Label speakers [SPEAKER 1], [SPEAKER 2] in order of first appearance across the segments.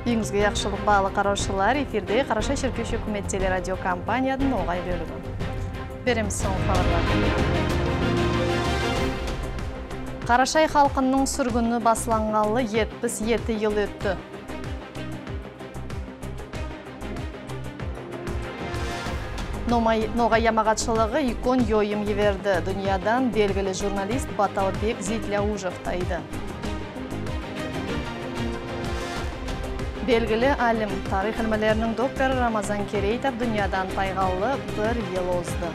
[SPEAKER 1] Үйіңізге яқшылық бағалы қараушылар, эфирде Қарашай Шеркеш үкімет телерадио компаниядан оғай бөлігі. Береміз соң хабарларды. Қарашай халқының сүргіні басыланғалы 77 ел өтті. Ноғай ямағатшылығы икон йойым еверді. Дүниядан белгілі журналист Баталбек Зитляужев тайды. Белгілі әлім тарих ілмілерінің докторы Рамазан Керейтов дүниядан тайғалы бір ел озды.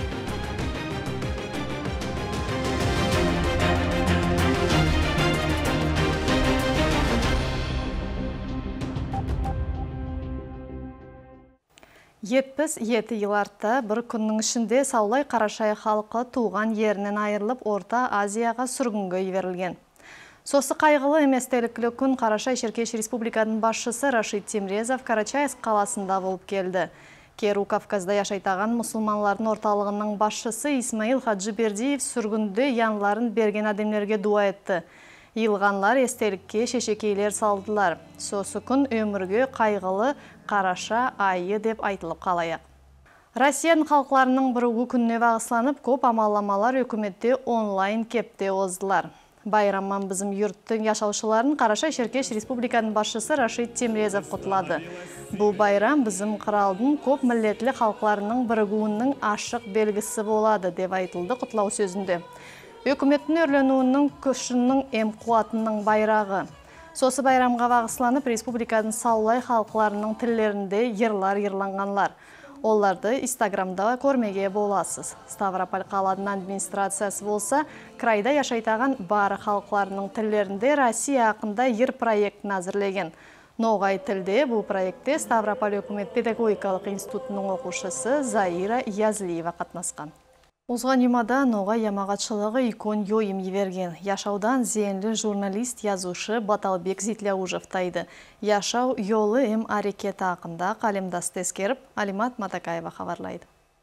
[SPEAKER 1] Жетпіс ел артта бір күннің ішінде Саулай Қарашай халқы туған ерінен айырылып Орта Азияға сүргінге жіберілген. Сосы қайғылы еместеліклі күн Қарашай Шеркеш Республиканың басшысы Рашид Темрезов Карачаевск қаласында болып келді. Керу Кавказда яшайтаған мұсылманлардың орталығының басшысы Исмаил Хаджибердиев сүргінді янларын берген адамдерге дуа етті. Илғанлар естелікке шешекейлер салдылар. Сосы күн өмірге қайғылы Қараша айы деп айтылып қалайық. Россияның халықларының бір күніне бағысланып, көп амаламалар өкіметте онлайн кепте оздылар. Байраман бізім юрттың яшаушыларын Қарашай Шеркеш Республиканың басшысы Рашид Темрезов құтылады. Бұл байрам бізім қыралдың көп міллетлі халықларының бірігуінің ашық белгісі болады деп айтылды құтылау сөзінде. Өкіметтің өрленуінің күшінің қуатының байрағы. Сосы байрамға бағысланып, Республиканың Саулай халықларының тілдерінде ерлар ерланғанлар. Оларды Инстаграмда көрмеге боласыз. Ставрополь қаладың администрациясы болса, крайда яшайтаған бары халықларының тілдерінде Россия ақында ер проектін әзірлеген. Ноғай тілде бұл проектте Ставрополь өкімет педагогикалық институтының оқушысы Заира Язлиева қатнасқан. Озған юмада Ноғай ямағатшылығы икон йойым еверген. Яшаудан зейінлі журналист язушы Баталбек Зитляужев тайды. Яшау йолы әрекеті ақында қалемдасты ескеріп, Алимат Матакаева хабарлайды.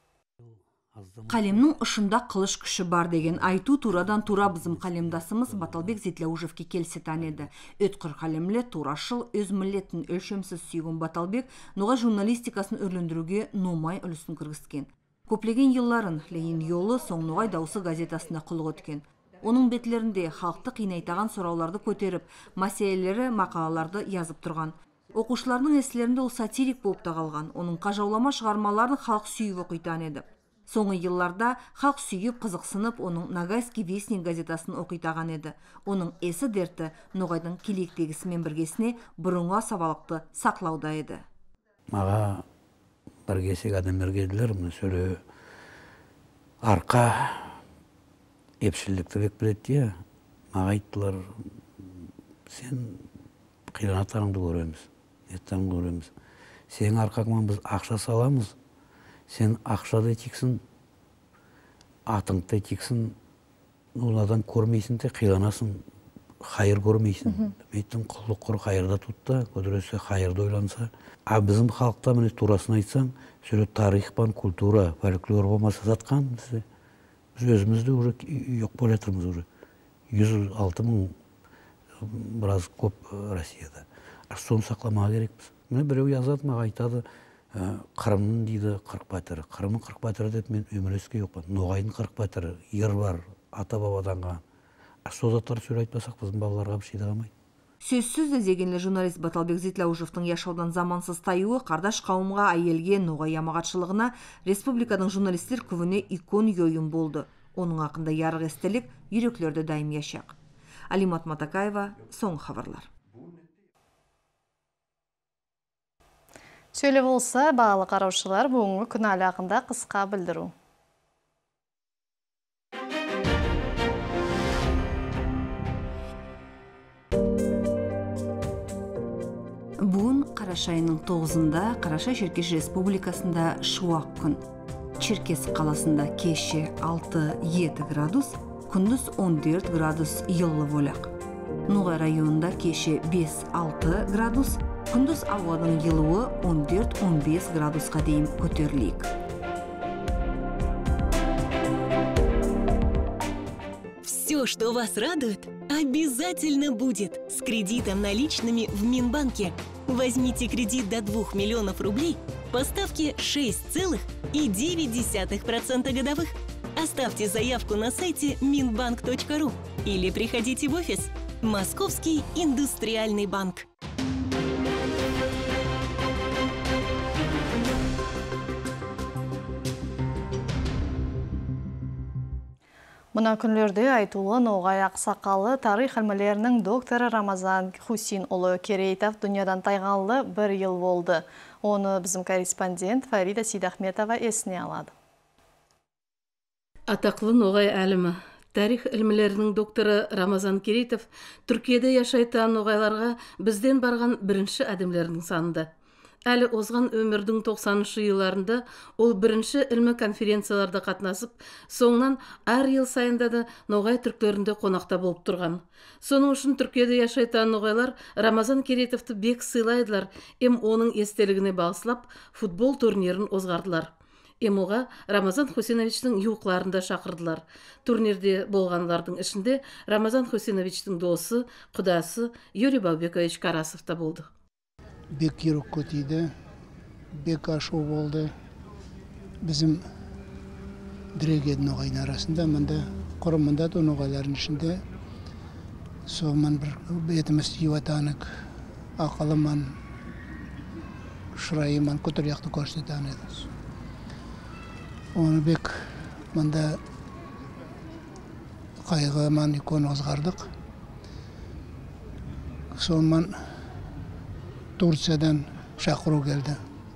[SPEAKER 2] Қалемнің ұшында қылыш күші бар деген айту турадан тура бізім қалемдасымыз Баталбек Зитляужевке келсе танеді. Өткір қалемлі турашыл өз міллетін өлшемсіз сүйген Баталбек Ноғай журналистикасын өрлендіруге номай үлісін кіргізген. Көплеген елларын Ленин yolu соң Ноғай даусы газетасына құлық өткен. Оның бетлерінде халықты қинайтаған сұрауларды көтеріп, мәселелері мақалаларды yazып тұрған. Оқушылардың эслерінде ол сатирик болып тағалған. Оның қажаулама шығармаларын халық сүйіп оқитан еді. Соңғы елларда халық сүйіп қызықсынып, оның Ногайский вестник газетасын оқитаған еді. Оның есі дерті Ноғайдың келектегісімен біргесіне бұрынға сабалықты сақлауда еді.
[SPEAKER 3] Маға біргесек адамдар келділер, сөйлі арқа епшілдікті бек білетті, маға айттылар, сен қиранаттарыңды көреміз, сен арқағымен біз ақша саламыз, сен ақшады тексін, атыңды тексін, оладан көрмейсін де қиранасың, қайыр көрмейсін. Меттің құлық құр қайырда тұтта, көдіресе қайырда ойланса. А біздің халықта міне турасын айтсаң, сөйлі тарих пан, культура, фольклор болмаса затқан, біз өзімізді уже yok болып жатырмыз уже. 106 мың біраз көп Россияда. Соны сақламаға керекпіз. Міне біреу жазады, маға айтады, Қырымның дейді 40 батыры. Қырымның 40 батыры деп мен өміреске жоқпын. Ноғайдың 40 батыры, ер бар, ата бабаданға. Созаттар сөйлі айтпасақ, біздің балаларға бір шейді қамайды.
[SPEAKER 2] Сөзсіз дегенлі журналист Баталбек Зитляужевтың яшаудан замансыз таюы қардаш қауымға айелге Ноғай ямағатшылығына республиканың журналистер күвіне икон йойым болды. Оның ақында ярық естелік үйреклерді дайым яшақ. Алимат Матакаева, соң хабарлар.
[SPEAKER 1] Сөйле болса, бағалы қараушылар бүгінгі күн әлі қысқа білдіру.
[SPEAKER 2] Бүгін Қарашайының 9-ында Қарашай Шеркеш Республикасында шуақ күн. Черкес қаласында кеші 6-7 градус, күндіз 14 градус йыллы болақ. Ноғай районында кеші 5-6 градус, күндіз ауаның йылуы 14-15 градусқа дейін көтерілейік.
[SPEAKER 4] Все Все, что вас радует, обязательно будет с кредитом наличными в Минбанке. Возьмите кредит до 2 миллионов рублей по ставке 6,9% годовых. Оставьте заявку на сайте minbank.ru или приходите в офис. Московский индустриальный банк.
[SPEAKER 1] Мына күнлерде айтулы Ноғай ақсақалы тарих ilmilерінің докторы Рамазан Хусин ұлы Керейтов дүниядан тайғанлы 1 ел болды. Оны біздің корреспондент Фарида Сейдахметова есіне алады.
[SPEAKER 5] Атақлы Ноғай әлімі. Тарих ilmilерінің докторы Рамазан Керейтов Түркияда яшайтан Ноғайларға бізден барған бірінші әдемлердің санында. Әлі озған өмірдің 90-шы жылдарында ол бірінші ilmi конференцияларда қатынасып, соңынан әр ел сайында да Ноғай түрклерінде қонақта болып тұрған. Соның үшін Түркияда яшайтан Ноғайлар Рамазан Керейтовты бек сыйлайдылар, оның естелігіне бағыслап футбол турнирін озғардылар. Оға Рамазан Хусиновичтің юқларында шақырдылар. Турнирде болғанлардың ішінде Рамазан Хусиновичтің досы, құдасы Юрий Баубекович Карасов та болды.
[SPEAKER 6] Бек ерік көтейді, бек ашу болды. Біздің дірегеді Ноғайдың арасында, құрымында да Ноғайлардың ішінде соғыман бір бетіміз юатанық, ақылыман, шырайыман, көтір яқты көрсетен еді. Оны бек мұнда қайғыман икон озғардық. Соғыман Турциядан шақыру келді.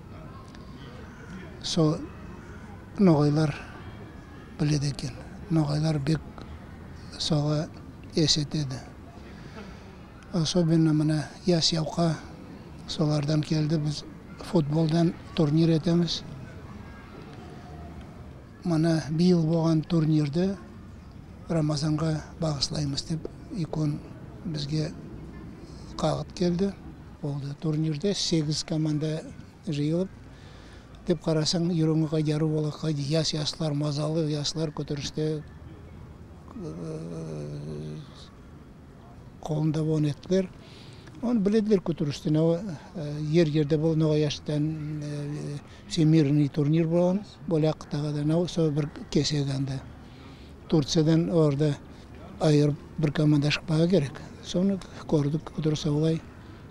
[SPEAKER 6] Со Ноғайлар біледі екен. Ноғайлар бек соға есетеді. Особенно мына яс яуқа солардан келді. Біз футболдан турнир етеміз. Мына биыл болған турнирді Рамазанға бағыслаймыз деп икон бізге қағыт келді. Болды. Турнирде 8 команда жиылып, деп қарасаң, үйреңіға яру болы қайды, яслар мазалы, яслар көтерісте қолында болын еттілер. Оны біледілер көтерісте. Ер-ерде бұл Ноғай яштан всемирный турнир болған, Боляқтаға да, сол бір кесегенді. Турциядан орда айырып бір команда шықпаға керек. Соны көрдік, көтерісі олай.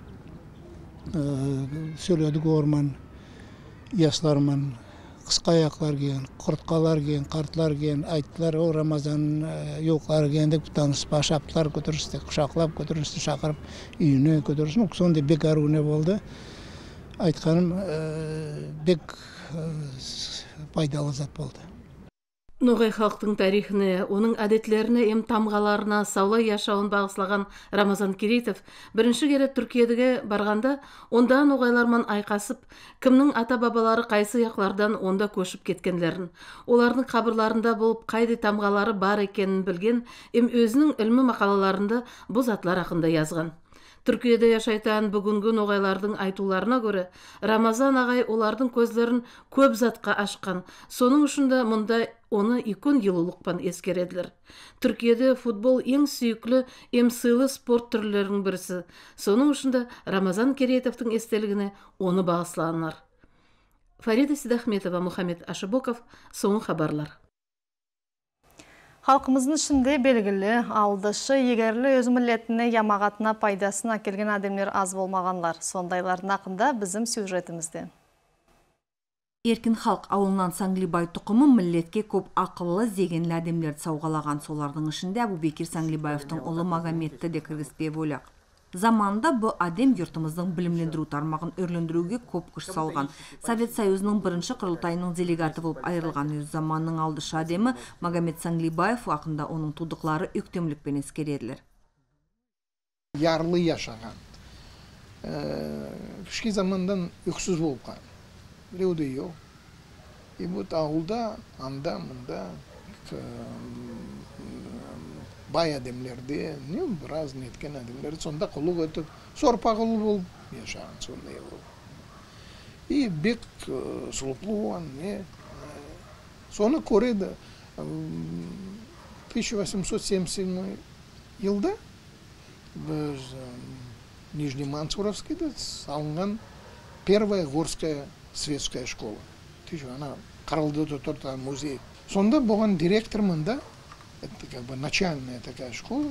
[SPEAKER 6] Сөйледік орман, ясларман, қысқа аяқлар кен, құртқалар кен, қартлар кен, айттылар, о Рамазан yoqlari кен деп таныспа шаптылар көтерісті, құшақлап көтерісті, шақырып үйіне көтерісті. Сонда бек аруына болды. Айтқаным бек пайдалы зат болды.
[SPEAKER 5] Ноғай халықтың тарихіне, оның әдетлеріне, тамғаларына саулай яшауын бағыслаған Рамазан Керейтов бірінші кері Түркиядегі барғанда, онда Ноғайлармен айқасып, кімнің ата-бабалары қайсы яқлардан онда көшіп кеткенлерін, олардың қабырларында болып қайды тамғалары бар екенін білген, өзінің ilmi мақалаларында бұл затлар ақында yazған. Түркияда яшайтан бүгінгі Ноғайлардың айтуларына көрі, Рамазан ағай олардың көзлерін көп затқа ашқан. Соның үшінде мұнда оны икон елулықпан ескереділер. Түркияда футбол ең сүйіклі, сыйлы спорт түрлерінің бірісі. Соның үшінде Рамазан Керейтовтың естелігіне оны бағысланар. Фарида Сейдахметова, Мухаммед Ашыбоков, соңғы хабарлар.
[SPEAKER 1] Халқымыздың ішінде белгілі, алдышы, егерлі өз миллетіне ямағатына пайдасына келген адамдар аз болмағанлар. Сондайлардың ақында bizim сюжетімізде.
[SPEAKER 2] Еркін халық ауылынан Санглибай тұқымы миллетке көп ақыллы зегенлі адамдерді сауғалаған. Солардың ішінде Абубекир Санглибаевтың ұлы Магометті де кіргізбе бөлек. Заманда бұл адем yurtымыздың білімлендіру тармағын өрлендіруге көп күш салған. Совет Союзының бірінші құрылтайының делегаты болып айырылған өз заманның алдышы адемі Магомед Санглибаев уақында оның тудықлары өктемлікпен ескереділер.
[SPEAKER 7] Ярлы яшаған. Күшке замандан өксіз болып қалған. Біреуді еу. Бұд ауылда, анда, мұнда бай адамлерде, біраз неткен адамлерді сонда құлық өтіп, сорпа құлы болып яшаған сондай болып. И бек сұлыплы оған, соны көреді, 1877 жылда біз Нижний Мансуровскийде салынған первая горская светская школа. Ана Қаралдыда тұрды музей. Сонда болған директор мында, это как бы начальная такая школа,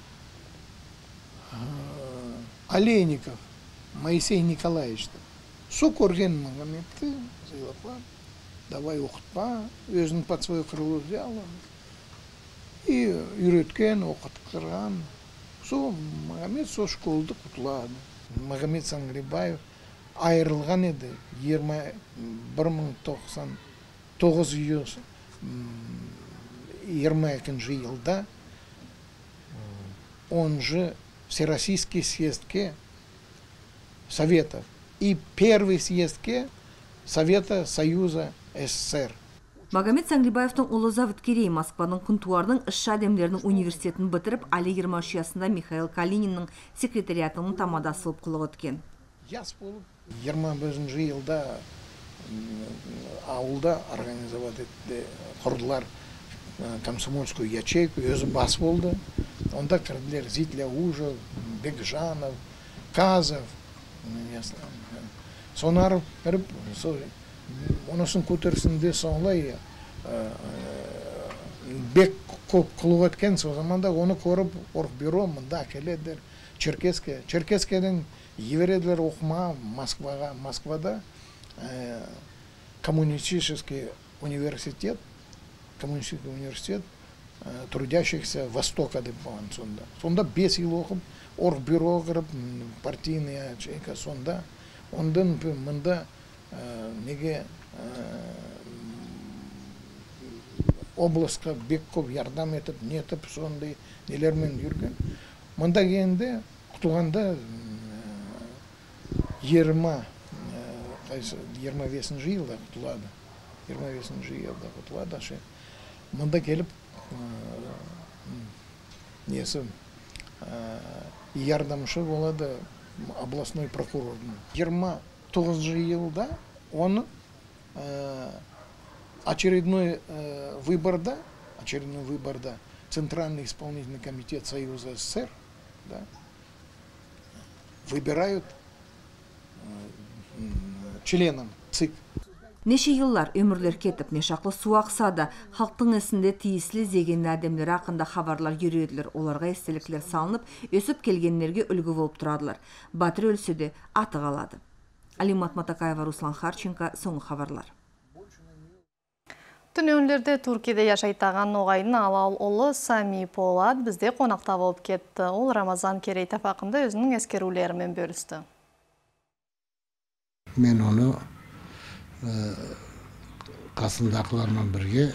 [SPEAKER 7] Олейников Моисей Николаевич. Со көрген Магометті зайлапа, давай оқытпа, өзін под свое крыло взял. И үйреткен, оқытқырған. Со Магомет со школды құтылады. Магомет Саңғырбаев айырылған еді 1922 жылда он же Всероссийский съездке Советов и первый съездке Совета Союза СССР.
[SPEAKER 2] Магомет Саңғырбаевтың ұлы Заводкерей Москваның Күнтуардың іс Адемлерінің университетін бітіріп, Али 23 жасында Михаил Калининнің секретариатының тамадасы болып құлық өткен.
[SPEAKER 7] Яс болып, 21 жылда ауылда организовать етті, құрдылар комсомольскую ячейку, өзі бас болды. Онда кірділер Зитля Ужов, Бекжанов, Казов. Сонар кіріп, онысын көтерісінде соңлай бек көп қылып өткен, со заманда оны көріп орықбюро мұнда әкеледер Черкеске. Черкескеден евереділер оқыма Москвада коммунистический университет трудящихся Востока деп болған сонда. Сонда 5 ел оқып, орықбюро кіріп, партийная ячейка сонда. Ондан мұнда неге облысқа бек көп ярдам етіп, нетіп, сондай нелермен жүрген. Мұнда кенде құтылғанда 25 жылда құтылады. 25 жылда құтылады. Мұнда келіп, несі ярдамшы болады областной прокурордың. 29 жылда он очередной выборда Центральный исполнительный комитет Союза СССР, да, выбирают членом ЦИК.
[SPEAKER 2] Неше еллар өмірлер кетіп, нешақлы суақса да, халықтың есінде тиесілі зеген әдемлер ақында хабарлар жүреділер, оларға естеліктер салынып, өсіп келгенлерге үлгі болып тұрадылар. Батыр өлсе де аты қалады. Алимат Матакаева, Руслан Харченко, соңғы хабарлар.
[SPEAKER 1] Түнеунлерде Туркияда яшайтаған оғайдың алал олы Сами Полат бізде қонақта болып кетті. Ол Рамазан Керейтов ақында өзінің ескерулерімен бөлісті.
[SPEAKER 8] Мен оны қасындақылармен бірге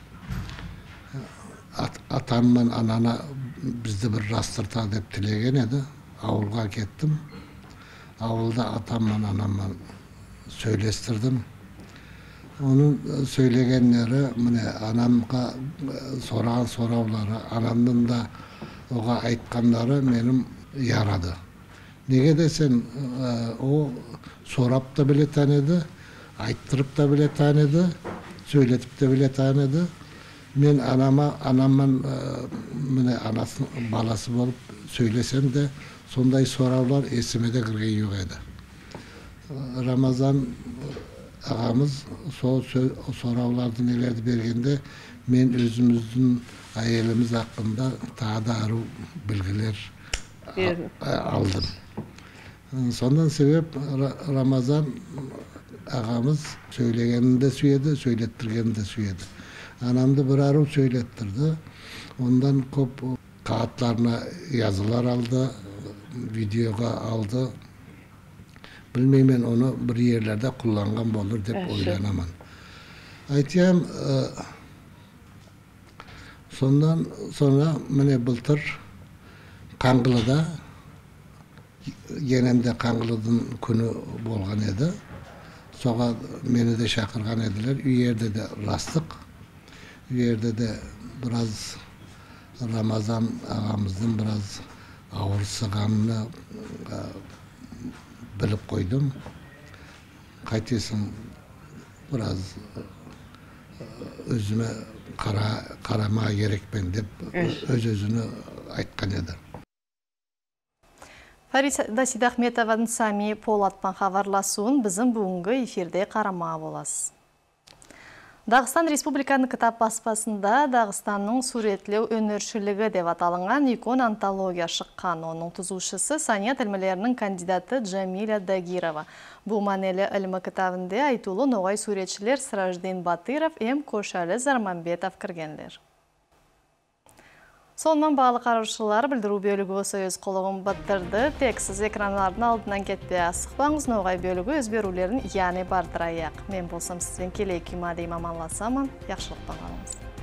[SPEAKER 8] атаммен анана бізді бір жастырта деп тілеген еді. Ауылға кеттім. Ауылда атаммен анаммен сөйлестірдім. Оның сөйлегенлері, міне анамға сұраған сұраулары, анамның да оға айтқандары менің ярады. Неге десен, о сұрап та біле таныды, айттырып та біле таныды, сөйлетіп та біле таныды. Мен анаммен міне анасының баласы болып сөйлесем де, сондай сұраулар есіме де кірген жоқ еді. Рамазан ағамыз сол сұрауларды нелерді бергенде, мен өзіміздің әйеліміз ақында тағы да ару білгілер алдым. Сондан себеп Рамазан ағамыз сөйлегенін де сүйеді, сөйлеттіргенін де сүйеді. Анамды бір ару сөйлеттірді. Ондан көп қағатларына yazılar алды, видеоға алды. Білмеймен оны бір ерлерде құлланған болыр деп ойланамын. Айтайым, сондан sonra міне былтыр Қаңғылыда, енемде Қаңғылыдың күні болған еді. Соға мені де шақырған еділер. Үйерде де растық. Үйерде де біраз Рамазан ағамыздың біраз ауырсығанына біліп қойдым. Қайтесің, біраз өзіме қарама керекпен деп өз-өзіне айтқан еді.
[SPEAKER 1] Фарида Сидахметованың Сами Полатпан хабарласуын біздің бүгінгі эфирде қарама боласыз. Дағыстан Республиканың кітап баспасында Дағыстанның суретлеу өнершілігі деп аталынған икон антология шыққан. Оның түзушісі Сания тілмелерінің кандидаты Джамиля Дагирова. Бұл манелі ілімі кітабында айтулы ноғай суретшілер Сраждин Батыров, Көшәлі Зарманбетов кіргенлер. Сонымен бағалы қараушылар білдіру бөлігі осы өз қолығын баттырды. Тексіз экранлардың алдынан кетпе асықпаңыз, ноғай бөлігі өз берулерін яны бардырайық. Мен болсам сізден келей күймадейм аманласамын. Яқшылық бағалыңыз.